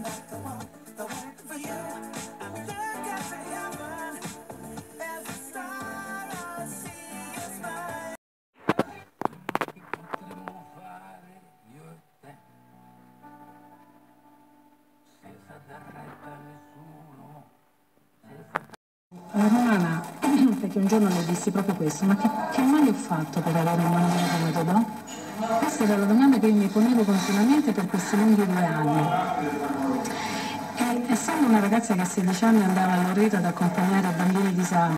Romana, perché un giorno le dissi proprio questo, ma che male ho fatto per avere un bambino come Todò? Questa era la domanda che io mi ponevo continuamente per questi lunghi 2 anni. E essendo una ragazza che a 16 anni andava a Loreto ad accompagnare bambini disabili,